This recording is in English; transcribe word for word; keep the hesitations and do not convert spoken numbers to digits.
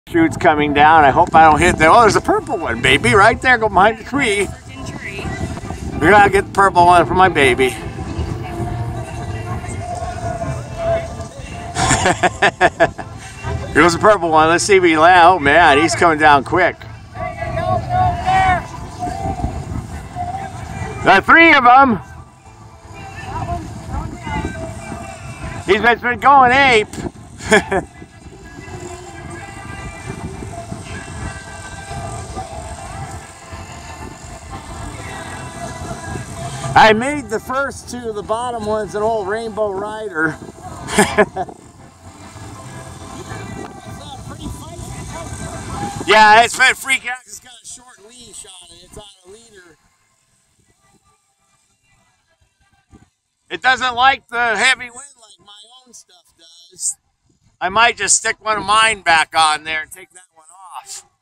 Shoots coming down. I hope I don't hit them. Oh, there's a purple one, baby, right there. Go behind the tree. We gotta get the purple one for my baby. Here's the purple one. Let's see if he lands. Oh man, he's coming down quick. Got three of them. He's been going ape. I made the first two, the bottom one's an old Rainbow Rider. Yeah, it's been freaking out. It's got a short leash on it. It's on a leader. It doesn't like the heavy wind like my own stuff does. I might just stick one of mine back on there and take that one off.